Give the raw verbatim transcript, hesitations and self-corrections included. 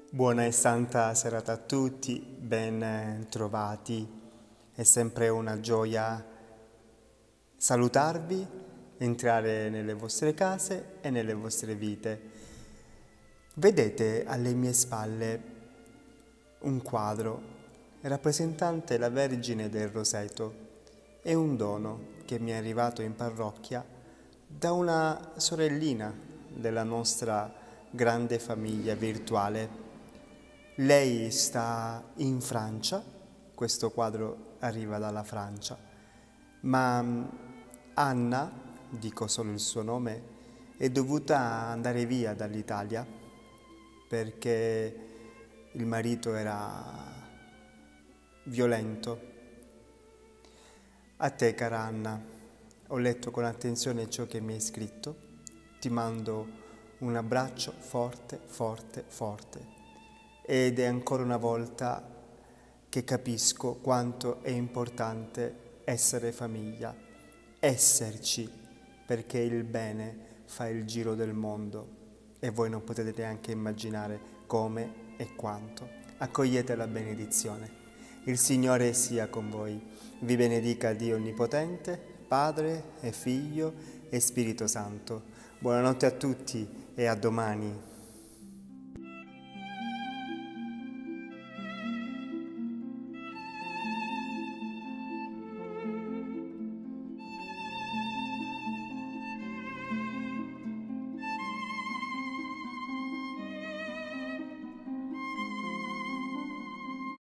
Buona e santa serata a tutti, ben trovati. È sempre una gioia salutarvi, entrare nelle vostre case e nelle vostre vite. Vedete alle mie spalle un quadro rappresentante la Vergine del Roseto. È un dono che mi è arrivato in parrocchia da una sorellina della nostra grande famiglia virtuale. Lei sta in Francia, questo quadro arriva dalla Francia, ma Anna, dico solo il suo nome, è dovuta andare via dall'Italia perché il marito era violento. A te, cara Anna, ho letto con attenzione ciò che mi hai scritto, ti mando un abbraccio forte, forte, forte. Ed è ancora una volta che capisco quanto è importante essere famiglia, esserci, perché il bene fa il giro del mondo e voi non potete neanche immaginare come e quanto. Accogliete la benedizione. Il Signore sia con voi. Vi benedica Dio Onnipotente, Padre e Figlio e Spirito Santo. Buonanotte a tutti e a domani.